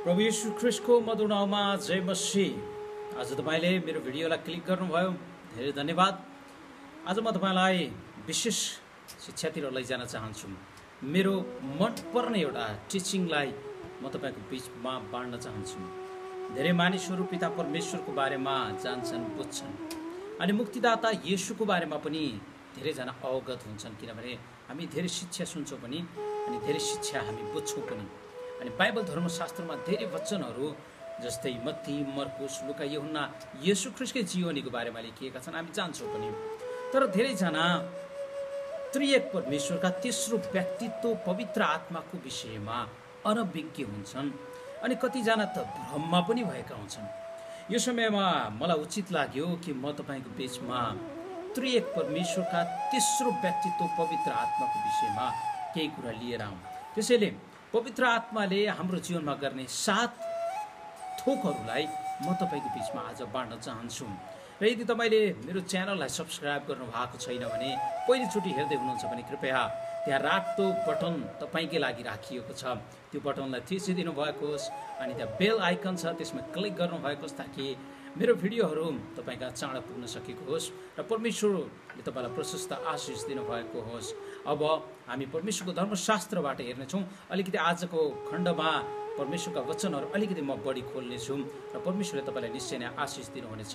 प्रभु येशू ख्रिस्टको मधुर नाममा जय मसीह। आज तपाईले मेरो भिडियोलाई क्लिक गर्नुभयो, धेरै धन्यवाद। आज म तपाईलाई विशेष शिक्षातिर लैजान चाहन्छु। मेरो मनपर्ने एउटा टिचिङलाई म तपाईको बीचमा बाँड्न चाहन्छु। धेरै मानिसहरू पिता परमेश्वरको बारेमा जान्छन्, बुझ्छन्, अनि मुक्तिदाता येशूको बारेमा पनि धेरैजना अवगत हुन्छन्, किनभने हामी धेरै शिक्षा सुन्छौँ पनि अनि धेरै शिक्षा हामी बुझ्छौँ पनि। अनि बाइबल धर्मशास्त्रमा धेरै वचनहरू जस्तै मत्ती, मर्कुस, लुका, यूहन्ना येशू ख्रिस्टकै जीवनीको बारेमा लेखिएका छन्, हामी जान्छौँ पनि। तर धेरैजना त्रिएक परमेश्वरका तेस्रो व्यक्तित्व पवित्र आत्माको विषयमा अनभिज्ञ हुन्छन् अनि कतिजना त भ्रममा पनि भएका हुन्छन्। यो समयमा मलाई उचित लाग्यो कि म तपाईँको बीचमा त्रिएक परमेश्वरका तेस्रो व्यक्तित्व पवित्र आत्माको विषयमा केही कुरा लिएर आउँ। त्यसैले पवित्र आत्माले हाम्रो जीवनमा गर्ने 7 थोकहरूलाई म तपाईँको बीचमा आज बाँड्न चाहन्छु। र यदि तपाईँले मेरो च्यानललाई सब्सक्राइब गर्नु भएको छैन भने, पहिलोचोटि हेर्दै हुनुहुन्छ भने कृपया त्यहाँ रातो बटन तपाईँकै लागि राखिएको छ, त्यो बटनलाई थिचिदिनु भएको होस् अनि त्यहाँ बेल आइकन छ, त्यसमा क्लिक गर्नुभएको होस् ताकि मेरो भिडियोहरू तपाईँका चाँडो पुग्न सकेको होस् र परमेश्वरले तपाईँलाई प्रशस्त आशिष दिनुभएको होस्। अब हामी परमेश्वरको धर्मशास्त्रबाट हेर्नेछौँ। अलिकति आजको खण्डमा परमेश्वरका वचनहरू अलिकति म बढी खोल्नेछु र परमेश्वरले तपाईँलाई निश्चय नै आशिष दिनुहुनेछ।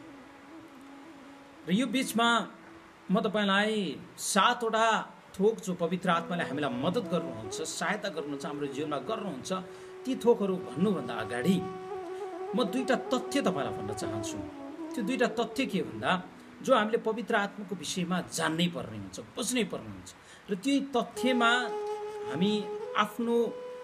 र यो बिचमा म तपाईँलाई 7 वटा थोक जो पवित्र आत्माले हामीलाई मद्दत गर्नुहुन्छ, सहायता गर्नुहुन्छ, हाम्रो जीवनमा गर्नुहुन्छ, ती थोकहरू भन्नुभन्दा अगाडि म 2टा तथ्य तपाईँलाई भन्न चाहन्छु। त्यो 2टा तथ्य के भन्दा जो हामीले पवित्र आत्माको विषयमा जान्नै पर्ने हुन्छ, बुझ्नै पर्ने हुन्छ। र त्यो तथ्यमा हामी आफ्नो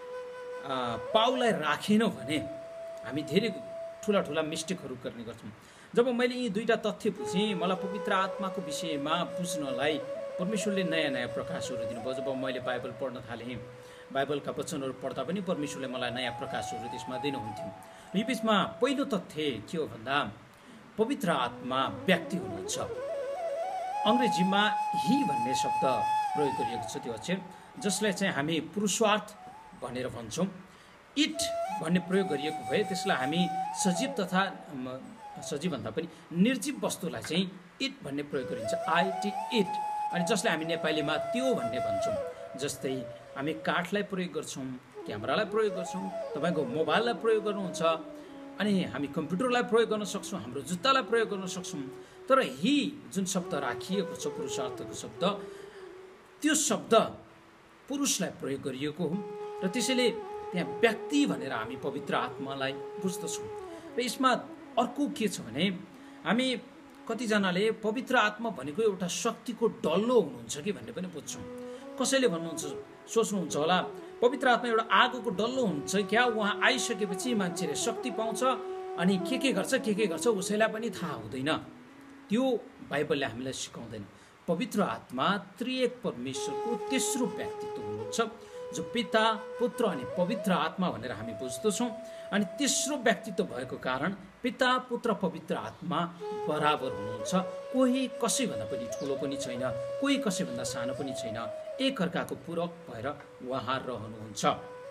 पाउलाई राखेनौँ भने हामी धेरै ठुला ठुला मिस्टेकहरू गर्ने गर्छौँ। जब मैले यी 2टा तथ्य बुझेँ, मलाई पवित्र आत्माको विषयमा बुझ्नलाई परमेश्वरले नयाँ नयाँ प्रकाशहरू दिनुभयो। जब मैले बाइबल पढ्न थालेँ, बाइबलका वचनहरू पढ्दा पनि परमेश्वरले मलाई नयाँ प्रकाशहरू त्यसमा दिनुहुन्थ्यो। यो बिचमा पहिलो तथ्य के हो भन्दा पवित्र आत्मा व्यक्ति हुनुहुन्छ। अङ्ग्रेजीमा ही भन्ने शब्द प्रयोग गरिएको छ, त्यो अक्षर जसलाई चाहिँ हामी पुरुषार्थ भनेर भन्छौँ। इट भन्ने प्रयोग गरिएको भए त्यसलाई हामी सजीव तथा सजीवभन्दा पनि निर्जीव वस्तुलाई चाहिँ इट भन्ने प्रयोग गरिन्छ, आइटी इट। अनि जसलाई हामी नेपालीमा त्यो भन्ने भन्छौँ। जस्तै हामी काठलाई प्रयोग गर्छौँ, क्यामेरालाई प्रयोग गर्छौँ, तपाईँको मोबाइललाई प्रयोग गर्नुहुन्छ, अनि हामी कम्प्युटरलाई प्रयोग गर्न सक्छौँ, हाम्रो जुत्तालाई प्रयोग गर्न सक्छौँ। तर ही जुन शब्द राखिएको छ, पुरुषार्थको शब्द, त्यो शब्द पुरुषलाई प्रयोग गरिएको हो र त्यसैले त्यहाँ व्यक्ति भनेर हामी पवित्र आत्मालाई बुझ्दछौँ। र यसमा अर्को के छ भने हामी कतिजनाले पवित्र आत्मा भनेको एउटा शक्तिको डल्लो हुनुहुन्छ कि भन्ने पनि बुझ्छौँ। कसैले भन्नुहुन्छ, सोच्नुहुन्छ होला पवित्र आत्मा एउटा आगोको डल्लो हुन्छ क्या, उहाँ आइसकेपछि मान्छेले शक्ति पाउँछ अनि के गर्छ उसैलाई पनि थाहा हुँदैन। त्यो बाइबलले हामीलाई सिकाउँदैन। पवित्र आत्मा त्रिएक परमेश्वरको तेस्रो व्यक्तित्व हुनुहुन्छ, जो पिता, पुत्र अनि पवित्र आत्मा भनेर हामी बुझ्दछौँ। अनि तेस्रो व्यक्तित्व भएको कारण पिता, पुत्र, पवित्र आत्मा बराबर हुनुहुन्छ। कोही कसैभन्दा पनि ठुलो पनि छैन, कोही कसैभन्दा सानो पनि छैन, एकअर्काको पूरक भएर उहाँ रहनुहुन्छ।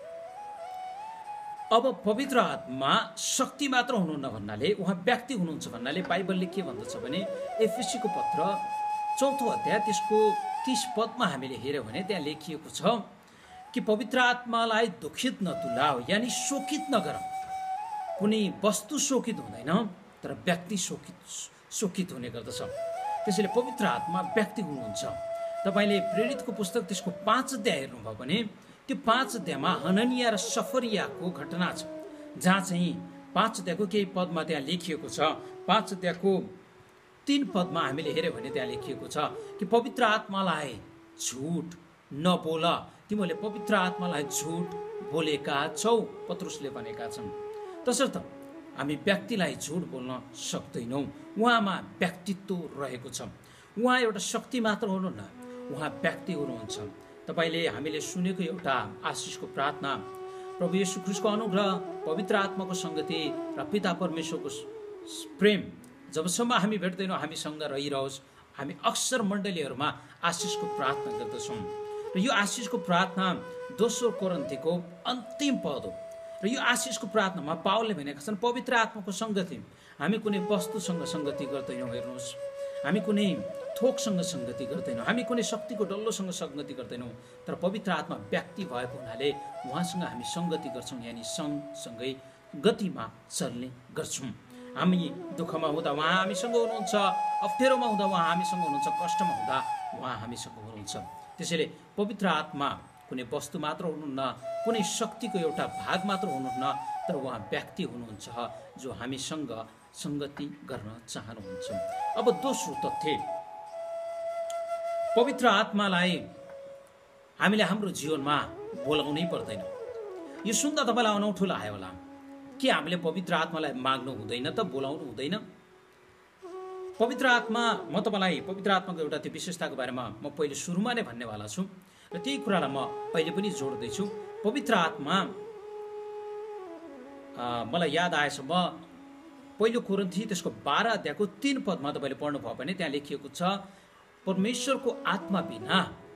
अब पवित्र आत्मा शक्ति मात्र हुनुहुन्न भन्नाले, उहाँ व्यक्ति हुनुहुन्छ भन्नाले बाइबलले के भन्दछ भने एफएसीको पत्र 4औं अध्याय त्यसको 30 पदमा हामीले हेऱ्यौँ भने त्यहाँ लेखिएको छ कि पवित्र आत्मालाई दुखित नतुलाऊ, यानि शोकित नगर। कुनै वस्तु शोकित हुँदैन, तर व्यक्ति शोकित हुने गर्दछ। त्यसैले पवित्र आत्मा व्यक्ति हुनुहुन्छ। तपाईँले प्रेरितको पुस्तक त्यसको 5 अध्याय हेर्नुभयो भने त्यो 5 अध्यायमा हननिया र सफरियाको घटना छ, जहाँ चाहिँ 5 अध्यायको केही पदमा त्यहाँ लेखिएको छ। 5 अध्यायको 3 पदमा हामीले हेऱ्यौँ भने त्यहाँ लेखिएको छ कि पवित्र आत्मालाई झुट नबोल, तिमीले पवित्र आत्मालाई झुट बोलेका छौ, पत्रुसले भनेका छन्। तसर्थ हामी व्यक्तिलाई झुट बोल्न सक्दैनौँ। उहाँमा व्यक्तित्व रहेको छ। उहाँ एउटा शक्ति मात्र हुनुहुन्न, उहाँ व्यक्ति हुनुहुन्छ। तपाईँले हामीले सुनेको एउटा आशिषको प्रार्थना, प्रभु येशू ख्रिस्टको अनुग्रह, पवित्र आत्माको सङ्गति र पिता परमेश्वरको प्रेम जबसम्म हामी भेट्दैनौँ हामीसँग रहिरहोस्। हामी अक्सर मण्डलीहरूमा आशिषको प्रार्थना गर्दछौँ र यो आशिषको प्रार्थना 2 कोरिन्थीको अन्तिम पद हो। र यो आशिषको प्रार्थनामा पावलले भनेका छन् पवित्र आत्माको सङ्गति। हामी कुनै वस्तुसँग सङ्गति गर्दैनौँ, हेर्नुहोस्, हामी कुनै थोकसँग सङ्गति गर्दैनौँ, हामी कुनै शक्तिको डल्लोसँग सङ्गति गर्दैनौँ, तर पवित्र आत्मा व्यक्ति भएको हुनाले उहाँसँग हामी सङ्गति गर्छौँ, यानि सँगसँगै गतिमा चल्ने गर्छौँ। हामी दुःखमा हुँदा उहाँ हामीसँग हुनुहुन्छ, अप्ठ्यारोमा हुँदा उहाँ हामीसँग हुनुहुन्छ, कष्टमा हुँदा उहाँ हामीसँग हुनुहुन्छ। त्यसैले पवित्र आत्मा कुनै वस्तु मात्र हुनुहुन्न, कुनै शक्तिको एउटा भाग मात्र हुनुहुन्न, तर उहाँ व्यक्ति हुनुहुन्छ जो हामीसँग सङ्गति गर्न चाहनुहुन्छ। अब दोस्रो तथ्य, पवित्र आत्मालाई हामीले हाम्रो जीवनमा बोलाउनै पर्दैन। यो सुन्दा तपाईँलाई अनौठो लाग्यो होला, के हामीले पवित्र आत्मालाई माग्नु हुँदैन त, बोलाउनु हुँदैन? पवित्र आत्मा, म तपाईँलाई पवित्र आत्माको एउटा त्यो विशेषताको बारेमा म पहिले सुरुमा नै भन्नेवाला छु र त्यही कुरालाई म अहिले पनि जोड्दैछु। पवित्र आत्मा मलाई याद आएछ, म पहिलो कोरिन्थी त्यसको 12 अध्यायको 3 पदमा तपाईँले पढ्नुभयो भने त्यहाँ लेखिएको छ, परमेश्वरको आत्मा बिना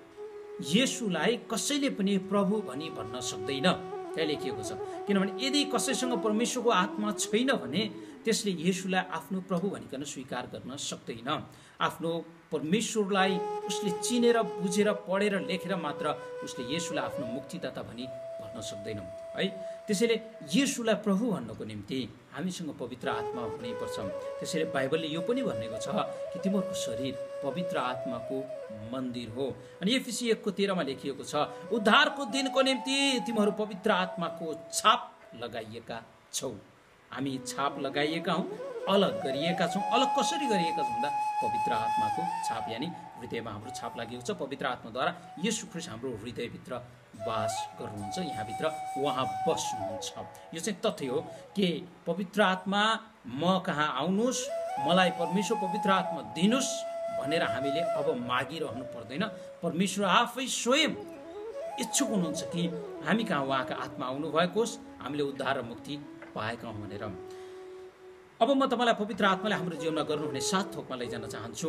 येशूलाई कसैले पनि प्रभु भनी भन्न सक्दैन, त्यहाँ लेखिएको छ। किनभने यदि कसैसँग परमेश्वरको आत्मा छैन भने त्यसले येशूलाई आफ्नो प्रभु भनिकन स्वीकार गर्न सक्दैन। आफ्नो परमेश्वरलाई उसले चिनेर बुझेर पढेर लेखेर मात्र उसले येशूलाई आफ्नो मुक्तिदाता भनी भन्न सक्दैन है। त्यसैले येशूलाई प्रभु भन्नको निम्ति हामीसँग पवित्र आत्मा हुनैपर्छ। त्यसैले बाइबलले यो पनि भनेको छ कि तिमीहरूको शरीर पवित्र आत्माको मन्दिर हो। अनि एफिसी 1:13 लेखिएको छ, उद्धारको दिनको निम्ति तिमीहरू पवित्र आत्माको छाप लगाइएका छौ। हामी छाप लगाइएका हौँ, अलग गरिएका छौँ। अलग कसरी गरिएका छौँ भन्दा पवित्र आत्माको छाप, यानि हृदयमा हाम्रो छाप लागेको छ। पवित्र आत्माद्वारा येशू ख्रीष्ट हाम्रो हृदयभित्र वास गर्नुहुन्छ, यहाँभित्र उहाँ बस्नुहुन्छ। यो चाहिँ तथ्य हो कि पवित्र आत्मा म कहाँ आउनुहोस्, मलाई परमेश्वर पवित्र आत्मा दिनुहोस् भनेर हामीले अब मागिरहनु पर्दैन। परमेश्वर आफै स्वयं इच्छुक हुनुहुन्छ कि हामी कहाँ उहाँका आत्मा आउनु भएको होस्, हामीले उद्धार र मुक्ति पाएका हौँ भनेर। अब म तपाईँलाई पवित्र आत्माले हाम्रो जीवनमा गर्नुहुने 7 थोकमा लैजान चाहन्छु।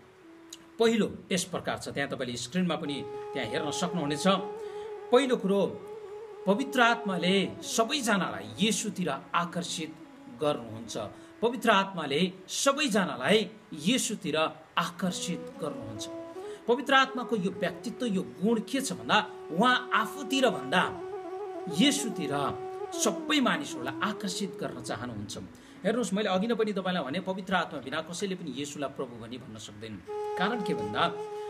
पहिलो यस प्रकार छ, त्यहाँ तपाईँले स्क्रिनमा पनि त्यहाँ हेर्न सक्नुहुनेछ। पहिलो कुरो, पवित्र आत्माले सबैजनालाई येशूतिर आकर्षित गर्नुहुन्छ। पवित्र आत्माले सबैजनालाई येशूतिर आकर्षित गर्नुहुन्छ। पवित्र आत्माको यो व्यक्तित्व, यो गुण के छ भन्दा उहाँ आफूतिर भन्दा येशूतिर सबै मानिसहरूलाई आकर्षित गर्न चाहनुहुन्छ। हेर्नुहोस्, मैले अघि नै पनि तपाईँलाई भने पवित्र आत्मा बिना कसैले पनि येशूलाई प्रभु भनी भन्न सक्दैन। कारण के भन्दा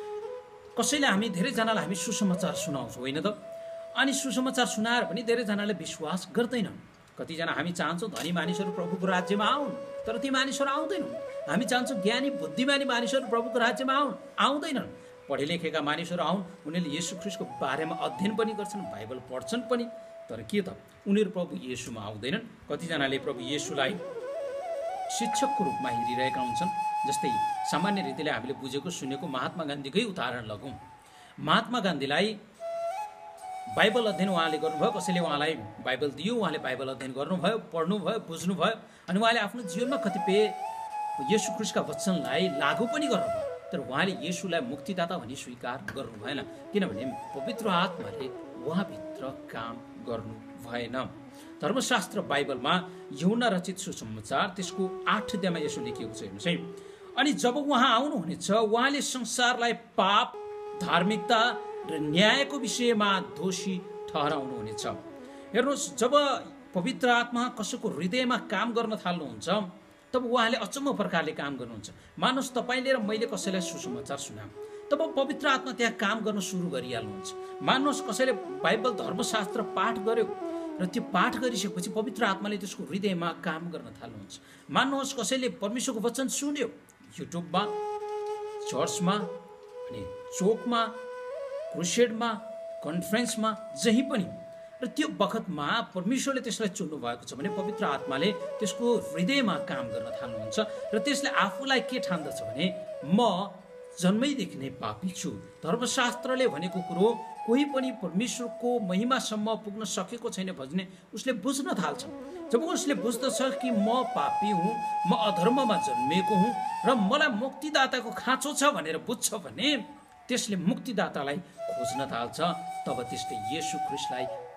कसैले धेरैजनालाई हामी सुसमाचार सुनाउँछौँ, होइन त? अनि सुसमाचार सुनाएर पनि धेरैजनाले विश्वास गर्दैनन्। कतिजना हामी चाहन्छौँ धनी मानिसहरू प्रभुको राज्यमा आउन्, तर ती मानिसहरू आउँदैनन्। हामी चाहन्छौँ ज्ञानी बुद्धिमानी मानिसहरू प्रभुको राज्यमा आउँदैनन्। पढे लेखेका मानिसहरू आउन्, उनीहरूले येशू ख्रीष्टको बारेमा अध्ययन पनि गर्छन्, बाइबल पढ्छन् पनि, तर के त उनीहरू प्रभु येशूमा आउँदैनन्। कतिजनाले प्रभु येशूलाई शिक्षकको रूपमा हेरिरहेका हुन्छन्। जस्तै सामान्य रीतिले हामीले बुझेको सुनेको महात्मा गान्धीकै उदाहरण लगौँ। महात्मा गान्धीलाई बाइबल अध्ययन उहाँले गर्नुभयो, कसैले उहाँलाई बाइबल दियो, उहाँले बाइबल अध्ययन गर्नुभयो, पढ्नुभयो, बुझ्नुभयो, अनि उहाँले आफ्नो जीवनमा कतिपय येशू ख्रीष्टका वचनलाई लागू पनि गर्नुभयो, तर उहाँले येशूलाई मुक्तिदाता भनी स्वीकार गर्नु भएन, किनभने पवित्र आत्माले उहाँभित्र काम गर्नु भएन। धर्मशास्त्र बाइबलमा यूहन्ना रचित सुसमाचार त्यसको 8 अध्यायमा यसो लेखिएको छ, हेर्नुहोस् है। अनि जब उहाँ आउनुहुनेछ, उहाँले संसारलाई पाप, धार्मिकता र न्यायको विषयमा दोषी ठहराउनुहुनेछ। हेर्नुहोस्, जब पवित्र आत्मा कसैको हृदयमा काम गर्न थाल्नुहुन्छ, तब उहाँले अचम्म प्रकारले काम गर्नुहुन्छ। मानुस तपाईँले र मैले कसैलाई सुसमाचार सुनाऊँ, तब पवित्र आत्मा त्यहाँ काम गर्न सुरु गरिहाल्नुहुन्छ। मानुस कसैले बाइबल धर्मशास्त्र पाठ गर्यो र त्यो पाठ गरिसकेपछि पवित्र आत्माले त्यसको हृदयमा काम गर्न थाल्नुहुन्छ। मान्नुहोस्, कसैले परमेश्वरको वचन सुन्यो युट्युबमा, चर्चमा, अनि चोकमा, क्रुसेडमा, कन्फरेन्समा, जहीँ पनि, र त्यो बखतमा परमेश्वरले त्यसलाई चुन्नु भएको छ भने पवित्र आत्माले त्यसको हृदयमा काम गर्न थाल्नुहुन्छ र त्यसले आफूलाई के ठान्दछ भने म जन्मैदेखि नै पापी छु। धर्मशास्त्रले भनेको कुरो कोही पनि परमेश्वरको महिमासम्म पुग्न सकेको छैन भने उसले बुझ्न थाल्छ। जब उसले बुझ्दछ कि म पापी हुँ, म अधर्ममा जन्मिएको हुँ र मलाई मुक्तिदाताको खाँचो छ भनेर बुझ्छ भने त्यसले मुक्तिदातालाई खोज्न थाल्छ। तब त्यसले येशू ख्रीष्टलाई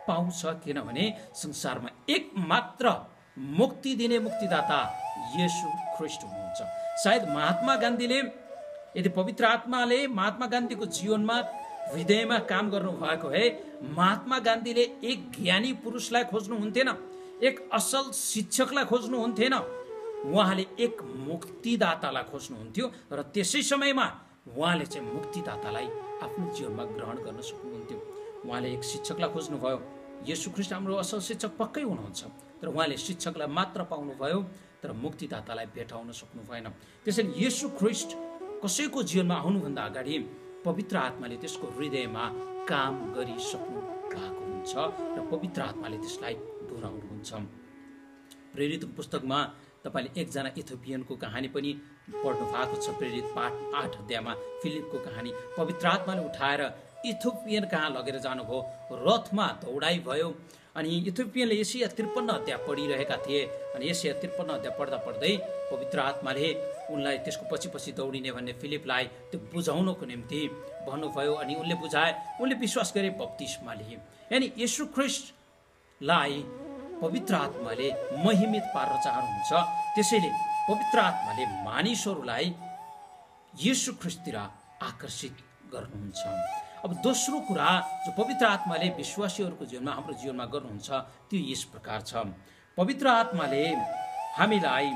पाउँछ, किनभने संसारमा एक मात्र मुक्ति दिने मुक्तिदाता येशू ख्रीष्ट हुनुहुन्छ। सायद महात्मा गान्धीले, यदि पवित्र आत्माले महात्मा गान्धीको जीवनमा हृदयमा काम गर्नु भएको भए महात्मा गान्धीले एक ज्ञानी पुरुषलाई खोज्नुहुन्थेन, एक असल शिक्षकलाई खोज्नुहुन्थेन, उहाँले एक मुक्तिदातालाई खोज्नुहुन्थ्यो र त्यसै समयमा उहाँले चाहिँ मुक्तिदातालाई आफ्नो जीवनमा ग्रहण गर्न सक्नुहुन्थ्यो। उहाँले एक शिक्षकलाई खोज्नुभयो। येशू ख्रीष्ट हाम्रो असल शिक्षक पक्कै हुनुहुन्छ, तर उहाँले शिक्षकलाई मात्र पाउनुभयो, तर मुक्तिदातालाई भेटाउन सक्नु भएन। त्यसैले येशू ख्रीष्ट कसैको जीवनमा आउनुभन्दा अगाडि पवित्र आत्माले त्यसको हृदयमा काम गरिसक्नु भएको हुन्छ र पवित्र आत्माले त्यसलाई दोहोऱ्याउनुहुन्छ। प्रेरित पुस्तकमा तपाईँले एकजना इथियोपियनको कहानी पनि पढ्नु भएको छ। प्रेरित पाठ 8 अध्यायमा फिलिपको कहानी। पवित्र आत्माले उठाएर इथियोपियन कहाँ लगेर जानुभयो, रथमा दौडाइ भयो। अनि इथियोपियनले एशिया 53 अध्याय पढिरहेका थिए अनि एशिया 53 अध्याय पढ्दा पढ्दै पवित्र आत्माले उनलाई त्यसको पछि पछि दौडिने भन्ने फिलिपलाई त्यो बुझाउनको निम्ति भन्नुभयो अनि उनले बुझाए, उनले विश्वास गरे, बप्तिस्मा लिए। यानी येशू ख्रीष्टलाई पवित्र आत्माले महिमित पार्न चाहनुहुन्छ। त्यसैले पवित्र आत्माले मानिसहरूलाई येशू ख्रीष्टतिर आकर्षित गर्नुहुन्छ। अब दोस्रो कुरा जो पवित्र आत्माले विश्वासीहरूको जीवनमा, हाम्रो जीवनमा गर्नुहुन्छ, त्यो यस प्रकार छ। पवित्र आत्माले हामीलाई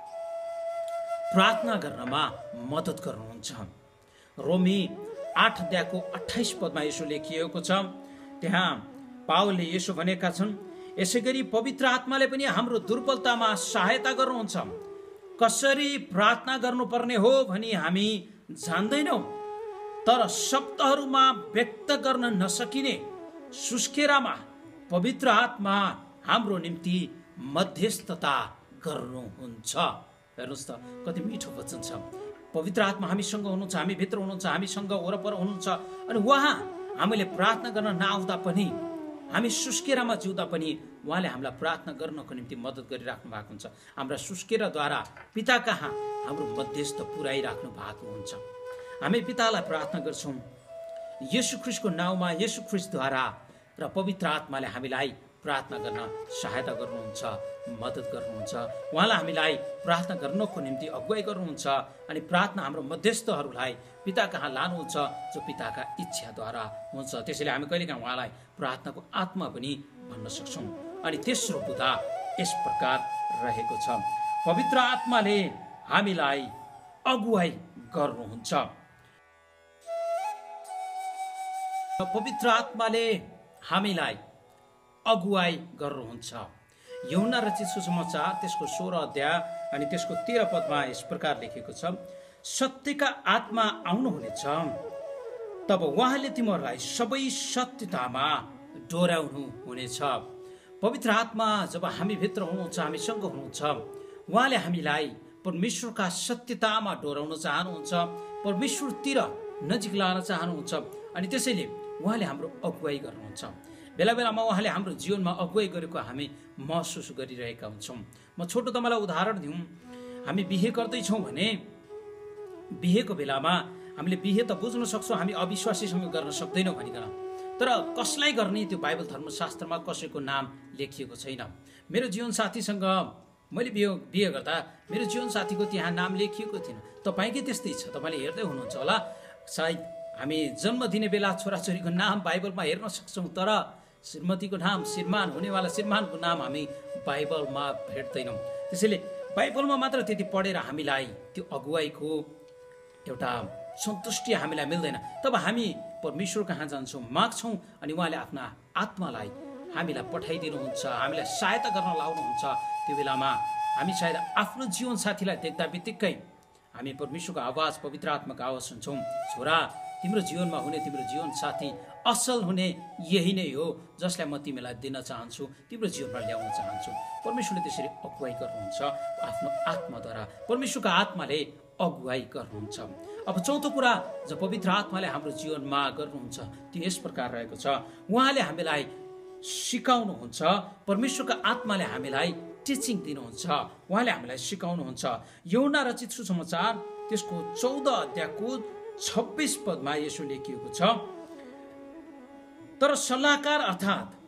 प्रार्थना गर्नमा मद्दत गर्नुहुन्छ। रोमी 8 अध्यायको 28 पदमा यसो लेखिएको छ। त्यहाँ पावलले यसो भनेका छन्, यसैगरी पवित्र आत्माले पनि हाम्रो दुर्बलतामा सहायता गर्नुहुन्छ। कसरी प्रार्थना गर्नुपर्ने हो भनी हामी जान्दैनौँ, तर शब्दहरूमा व्यक्त गर्न नसकिने सुस्केरामा पवित्र आत्मा हाम्रो निम्ति मध्यस्थता गर्नुहुन्छ। हेर्नुहोस् त कति मिठो वचन छ। पवित्र आत्मा हामीसँग हुनुहुन्छ, हामी भित्र हुनुहुन्छ, हामीसँग वरपर हुनुहुन्छ। अनि उहाँ हामीले प्रार्थना गर्न नआउँदा पनि, हामी सुस्केरामा जिउँदा पनि उहाँले हामीलाई प्रार्थना गर्नको निम्ति मद्दत गरिराख्नु भएको हुन्छ। हाम्रा सुस्केराद्वारा पिता कहाँ हाम्रो मध्यस्थ पुर्याइराख्नु भएको हुन्छ। हामी पितालाई प्रार्थना गर्छौँ येशू ख्रीष्टको नाउँमा, येशू ख्रीष्टद्वारा, र पवित्र आत्माले हामीलाई प्रार्थना गर्न सहायता गर्नुहुन्छ, मद्दत गर्नुहुन्छ। उहाँलाई हामीलाई प्रार्थना गर्नको निम्ति अगुवाई गर्नुहुन्छ अनि प्रार्थना हाम्रो मध्यस्थहरूलाई पिता कहाँ लानुहुन्छ, जो पिताका इच्छाद्वारा हुन्छ। त्यसैले हामी कहिलेकाहीँ उहाँलाई प्रार्थनाको आत्मा पनि भन्न सक्छौँ। अनि तेस्रो कुरा यस प्रकार रहेको छ, पवित्र आत्माले हामीलाई अगुवाई गर्नुहुन्छ। पवित्र आत्माले हामीलाई अगुवाई गर्नुहुन्छ। यूहन्ना रचित सुसमाचार त्यसको 16 अध्याय अनि त्यसको 13 पदमा यस प्रकार लेखेको छ, सत्यका आत्मा आउनुहुनेछ, तब उहाँले तिमीहरूलाई सबै सत्यतामा डोर्याउनु हुनेछ। पवित्र आत्मा जब हामी भित्र हुनुहुन्छ, हामीसँग हुनुहुन्छ, उहाँले हामीलाई परमेश्वरका सत्यतामा डोर्याउन चाहनुहुन्छ, परमेश्वरतिर नजिक लान चाहनुहुन्छ। अनि त्यसैले उहाँले हाम्रो अगुवाई गर्नुहुन्छ। बेला बेलामा उहाँले हाम्रो जीवनमा अगुवाई गरेको हामी महसुस गरिरहेका हुन्छौँ। म छोटो तपाईँलाई उदाहरण दिउँ। हामी बिहे गर्दैछौँ भने बिहेको बेलामा हामीले बिहे त बुझ्न सक्छौँ, हामी अविश्वासीसँग गर्न सक्दैनौँ भनिकन, तर कसलाई गर्ने त्यो बाइबल धर्मशास्त्रमा कसैको नाम लेखिएको छैन। मेरो जीवनसाथीसँग मैले बिहे गर्दा मेरो जीवनसाथीको त्यहाँ नाम लेखिएको थिएन। तपाईँकै त्यस्तै छ, तपाईँले हेर्दै हुनुहुन्छ होला। सायद हामी जन्म दिने बेला छोराछोरीको नाम बाइबलमा हेर्न सक्छौँ, तर श्रीमतीको नाम, श्रीमान हुनेवाला श्रीमानको नाम हामी बाइबलमा भेट्दैनौँ। त्यसैले बाइबलमा मात्र त्यति पढेर हामीलाई त्यो अगुवाईको एउटा सन्तुष्टि हामीलाई मिल्दैन। तब हामी परमेश्वर कहाँ जान्छौँ, माग्छौँ, अनि उहाँले आफ्ना आत्मालाई हामीलाई पठाइदिनुहुन्छ, हामीलाई सहायता गर्न लाउनुहुन्छ। त्यो बेलामा हामी सायद आफ्नो जीवनसाथीलाई देख्दा बित्तिकै हामी परमेश्वरको आवाज, पवित्र आत्माको आवाज सुन्छौँ, छोरा तिम्रो जीवनमा हुने तिम्रो जीवनसाथी असल हुने यही नै हो, जसलाई म तिमीलाई दिन चाहन्छु, तिम्रो जीवनमा ल्याउन चाहन्छु। परमेश्वरले त्यसरी अगुवाई गर्नुहुन्छ आफ्नो आत्माद्वारा। परमेश्वरको आत्माले अगुवाई गर्नुहुन्छ। अब चौथो कुरा जो पवित्र आत्माले हाम्रो जीवनमा गर्नुहुन्छ त्यो यस प्रकार रहेको छ, उहाँले हामीलाई सिकाउनुहुन्छ। परमेश्वरको आत्माले हामीलाई टिचिङ दिनुहुन्छ, उहाँले हामीलाई सिकाउनुहुन्छ। यूहन्ना रचित सुसमाचार त्यसको 14 अध्यायको 26 पदमा यसो लेखिएको छ, तर सल्लाहकार अर्थात्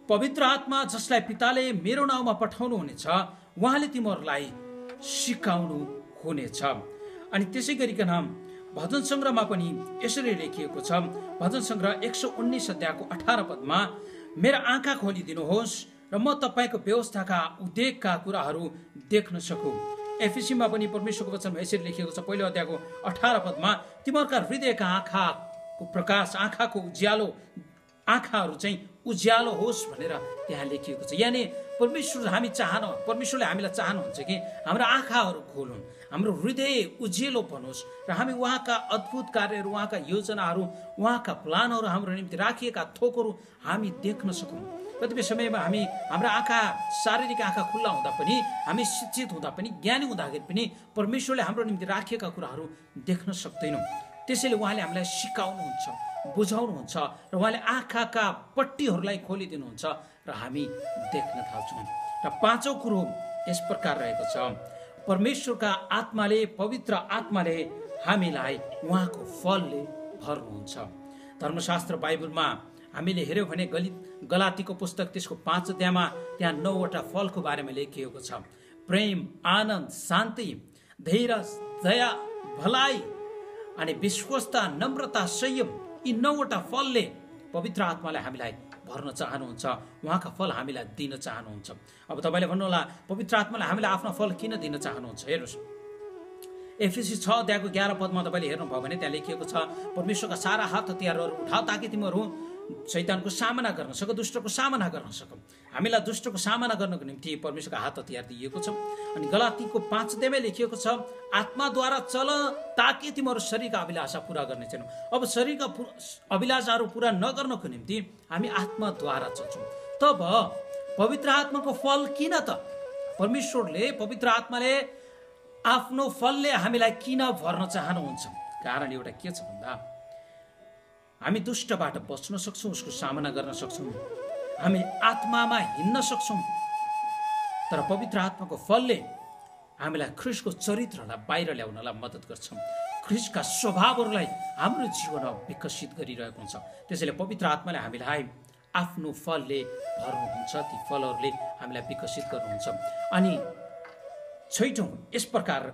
पवित्र आत्मा जसलाई पिताले मेरो नाउँमा पठाउनु हुनेछ उहाँले तिमीहरूलाई सिकाउनु हुनेछ। अनि त्यसै गरिकन भजन सङ्ग्रहमा पनि यसरी लेखिएको छ। भजन सङ्ग्रह 119 अध्यायको 18 पदमा, मेरा आँखा खोलिदिनुहोस् र म तपाईँको व्यवस्थाका उद्योगका कुराहरू देख्न सकु। एफिसीमा पनि परमेश्वरको वचनमा यसरी लेखिएको छ, पहिलो अध्यायको 18 पदमा, तिमीहरूका हृदयका आँखाको प्रकाश, आँखाको उज्यालो, आँखाहरू चाहिँ उज्यालो होस् भनेर त्यहाँ लेखिएको छ। यानि परमेश्वरले हामीलाई चाहनुहुन्छ कि हाम्रो आँखाहरू खोलुन्, हाम्रो हृदय उज्यालो बनोस् र हामी उहाँका अद्भुत कार्यहरू, उहाँका योजनाहरू, उहाँका प्लानहरू, हाम्रो निम्ति राखिएका थोकहरू हामी देख्न सकौँ। कतिपय समयमा हाम्रो आँखा, शारीरिक आँखा खुल्ला हुँदा पनि, हामी शिक्षित हुँदा पनि, ज्ञानी हुँदाखेरि पनि परमेश्वरले हाम्रो निम्ति राखिएका कुराहरू देख्न सक्दैनौँ। त्यसैले उहाँले हामीलाई सिकाउनुहुन्छ, बुझाउनुहुन्छ र उहाँले आँखाका पट्टीहरूलाई खोलिदिनुहुन्छ र हामी देख्न थाल्छौँ। र पाँचौँ कुरो यस प्रकार रहेको छ, परमेश्वरका आत्माले, पवित्र आत्माले हामीलाई उहाँको फलले भर्नुहुन्छ। धर्मशास्त्र बाइबलमा हामीले हेऱ्यौँ भने गलातीको पुस्तक त्यसको 5 अध्यायमा त्यहाँ 9वटा फलको बारेमा लेखिएको छ। प्रेम, आनन्द, शान्ति, धैर्य, दया, भलाइ अनि विश्वस्ता, नम्रता, संयम, यी 9वटा फलले पवित्र आत्माले हामीलाई भर्न चाहनुहुन्छ, उहाँका फल हामीलाई दिन चाहनुहुन्छ। अब तपाईँले भन्नुहोला, पवित्र आत्माले हामीलाई आफ्नो फल किन दिन चाहनुहुन्छ? हेर्नुहोस्, एफिसी 6 अध्यायको 11 पदमा तपाईँले हेर्नुभयो भने त्यहाँ लेखिएको छ, परमेश्वरका सारा हात हतियारहरू उठाऊ ताकि तिमीहरू शैतानको सामना गर्न सक, दुष्टको सामना गर्न सक। हामीलाई दुष्टको सामना गर्नको निम्ति परमेश्वरको हात हतियार दिएको छ। अनि गलातीको 5 अध्यायमा लेखिएको छ, आत्माद्वारा चल ताकि तिमीहरू शरीरका अभिलाषा पूरा गर्ने छैनौ। अब शरीरका अभिलाषाहरू पूरा नगर्नको निम्ति हामी आत्माद्वारा चल्छौँ। तब पवित्र आत्माको फल किन त? परमेश्वरले, पवित्र आत्माले आफ्नो फलले हामीलाई किन भर्न चाहनुहुन्छ? कारण एउटा के छ भन्दा, हामी दुष्टबाट बच्न सक्छौँ, उसको सामना गर्न सक्छौँ, हामी आत्मामा हिँड्न सक्छौँ। तर पवित्र आत्माको फलले हामीलाई ख्रिस्टको चरित्रलाई बाहिर ल्याउनलाई मद्दत गर्छ, ख्रिस्टका स्वभावहरूलाई हाम्रो जीवनमा विकसित गरिरहेको हुन्छ। त्यसैले पवित्र आत्माले हामीलाई आफ्नो फलले भर्नुहुन्छ, ती फलहरूले हामीलाई विकसित गर्नुहुन्छ। अनि छैटौँ यस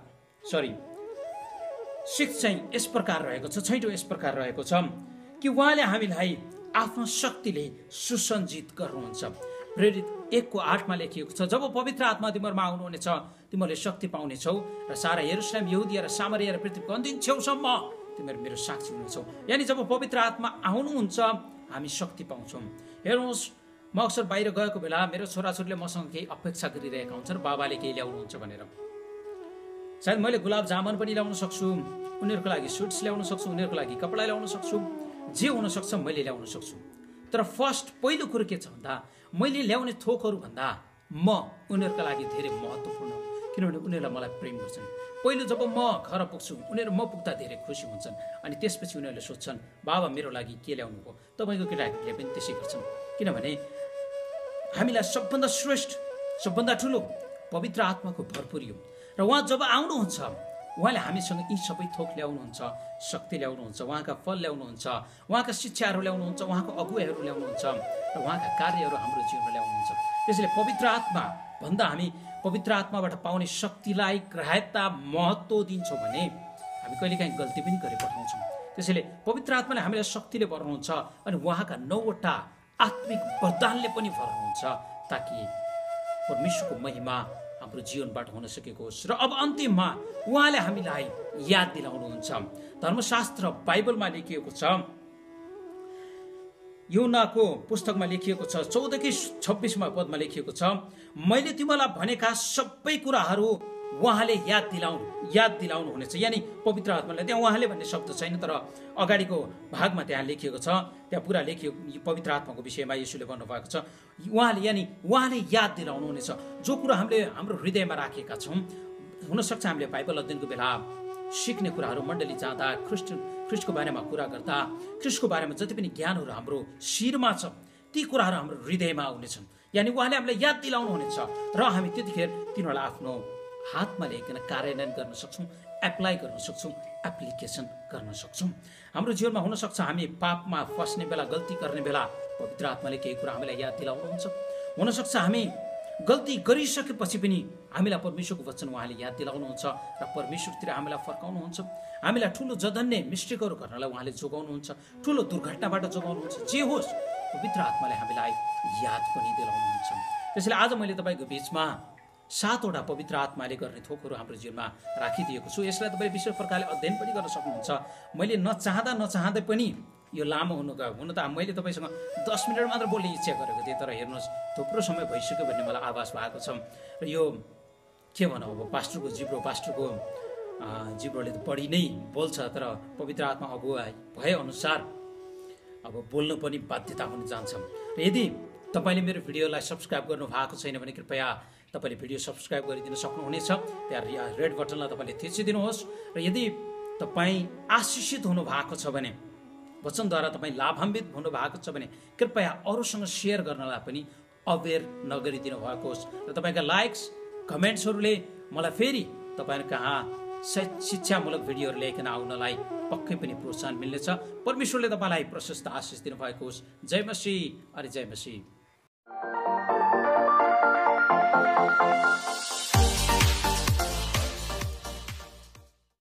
प्रकार रहेको छ, छैटौँ यस प्रकार रहेको छ कि उहाँले हामीलाई आफ्नो शक्तिले सुसञ्जित गर्नुहुन्छ। प्रेरित 1:8मा लेखिएको छ, जब पवित्र आत्मा तिमीहरूमा आउनुहुनेछ तिमीहरूले शक्ति पाउनेछौ र सारा यरुशलेम, यहुदिया र सामरिया र पृथ्वीको अन्तिम छेउसम्म तिमीहरू मेरो साक्षी हुनेछौ। यानि जब पवित्र आत्मा आउनुहुन्छ हामी शक्ति पाउँछौँ। हेर्नुहोस्, म अक्सर बाहिर गएको बेला मेरो छोराछोरीले मसँग केही अपेक्षा गरिरहेका हुन्छन्, बाबाले केही ल्याउनुहुन्छ भनेर। सायद मैले गुलाब जामुन पनि ल्याउन सक्छु, उनीहरूको लागि स्विट्स ल्याउन सक्छु, उनीहरूको लागि कपडा ल्याउन सक्छु, जे हुन सक्छ मैले ल्याउन सक्छु। तर पहिलो कुरो के छ भन्दा, मैले ल्याउने थोकहरू भन्दा म उनीहरूका लागि धेरै महत्त्वपूर्ण हो, किनभने उनीहरूलाई मलाई प्रेम गर्छन्। पहिलो जब म घर पुग्छु, उनीहरू म पुग्दा धेरै खुसी हुन्छन्। अनि त्यसपछि उनीहरूले सोध्छन्, बाबा मेरो लागि के ल्याउनु भयो? तपाईँको केटाकेटीले पनि त्यसै गर्छन्, किनभने हामीलाई सबभन्दा श्रेष्ठ, सबभन्दा ठुलो पवित्र आत्माको भरपुरी हो। र उहाँ जब आउनुहुन्छ उहाँले हामीसँग यी सबै थोक ल्याउनुहुन्छ, शक्ति ल्याउनुहुन्छ, उहाँका फल ल्याउनुहुन्छ, उहाँका शिक्षाहरू ल्याउनुहुन्छ, उहाँको अगुवाईहरू ल्याउनुहुन्छ र उहाँका कार्यहरू हाम्रो जीवनमा ल्याउनुहुन्छ। त्यसैले पवित्र आत्मा भन्दा हामी पवित्र आत्माबाट पाउने शक्तिलाई ग्राह्यता, महत्त्व दिन्छौँ भने हामी कहिलेकाहीँ गल्ती पनि गरी पठाउँछौँ। त्यसैले पवित्र आत्माले हामीलाई शक्तिले भर्नुहुन्छ अनि उहाँका 9वटा आत्मिक वरदानले पनि भर्नुहुन्छ ताकि परमेश्वरको महिमा हाम्रो जीवनबाट हुन सकेको होस्। र अब अन्तिममा उहाँले हामीलाई याद दिलाउनुहुन्छ। धर्मशास्त्र बाइबलमा लेखिएको छ, यूहन्नाको पुस्तकमा लेखिएको छ 14:26 पदमा लेखिएको छ, मैले तिमीलाई भनेका सबै कुराहरू उहाँले याद दिलाउनु हुनेछ। यानि पवित्र आत्माले, त्यहाँ उहाँले भन्ने शब्द छैन, तर अगाडिको भागमा त्यहाँ लेखिएको छ, त्यहाँ पुरा लेखिएको पवित्र आत्माको विषयमा येशूले भन्नुभएको छ, उहाँले याद दिलाउनु हुनेछ। जो कुरा हामीले हाम्रो हृदयमा राखेका छौँ, हुनसक्छ हामीले बाइबल अध्ययनको बेला सिक्ने कुराहरू, मण्डली जाँदा, ख्रिस्टको बारेमा कुरा गर्दा, ख्रिस्टको बारेमा जति पनि ज्ञानहरू हाम्रो शिरमा छ, ती कुराहरू हाम्रो हृदयमा आउनेछन्। यानि उहाँले हामीलाई याद दिलाउनु हुनेछ र हामी त्यतिखेर तिनीहरूलाई आफ्नो हातमा ल्याइकन कार्यान्वयन गर्न सक्छौँ, एप्लाई गर्न सक्छौँ, एप्लिकेसन गर्न सक्छौँ। हाम्रो जीवनमा हुनसक्छ हामी पापमा फस्ने बेला, गल्ती गर्ने बेला पवित्र आत्माले केही कुरा हामीलाई याद दिलाउनुहुन्छ। हुनसक्छ हामी गल्ती गरिसकेपछि पनि हामीलाई परमेश्वरको वचन उहाँले याद दिलाउनुहुन्छ र परमेश्वरतिर हामीलाई फर्काउनुहुन्छ। हामीलाई ठुलो जधन्य मिस्टेकहरू गर्नलाई उहाँले जोगाउनुहुन्छ, ठुलो दुर्घटनाबाट जोगाउनुहुन्छ। जे होस्, पवित्र आत्माले हामीलाई याद पनि दिलाउनुहुन्छ। त्यसैले आज मैले तपाईँको बिचमा 7वटा पवित्र आत्माले गर्ने थोकहरू हाम्रो जीवनमा राखिदिएको छु। यसलाई तपाईँले विशेष प्रकारले अध्ययन पनि गर्न सक्नुहुन्छ। मैले नचाहँदै पनि यो लामो हुन त मैले तपाईँसँग 10 मिनट मात्र बोल्ने इच्छा गरेको थिएँ, तर हेर्नुहोस् थुप्रो समय भइसक्यो भन्ने मलाई आभास भएको छ। र यो के भनौँ, अब पास्टरको जिब्रोले त बढी नै बोल्छ, तर पवित्र आत्मा अगुवाई भएअनुसार अब बोल्नु पनि बाध्यता हुन जान्छ। र यदि तपाईँले मेरो भिडियोलाई सब्सक्राइब गर्नु भएको छैन भने कृपया तपाईँले भिडियो सब्सक्राइब गरिदिन सक्नुहुनेछ। त्यहाँ रेड बटनलाई तपाईँले थिचिदिनुहोस्। र यदि तपाईँ आशिषित हुनु भएको छ भने, वचनद्वारा तपाईँ लाभान्वित हुनुभएको छ भने कृपया अरूसँग सेयर गर्नलाई पनि अवेर नगरिदिनु भएको होस्। र तपाईँका लाइक्स कमेन्ट्सहरूले मलाई फेरि तपाईँहरू कहाँ शिक्षामूलक भिडियोहरू ल्याइकन आउनलाई पक्कै पनि प्रोत्साहन मिल्नेछ। परमेश्वरले तपाईँलाई प्रशस्त आशिष दिनुभएको होस्। जय मसीह। अरे जय मसीह।